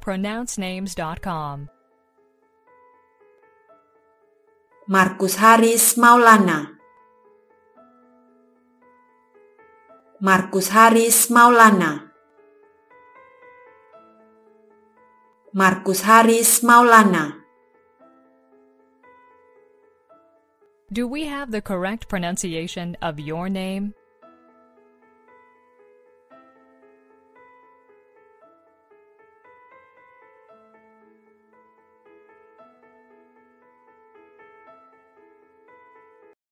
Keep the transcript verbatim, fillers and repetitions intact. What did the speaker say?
pronounce names dot com. Markus Haris Maulana. Markus Haris Maulana. Markus Haris Maulana. Do we have the correct pronunciation of your name?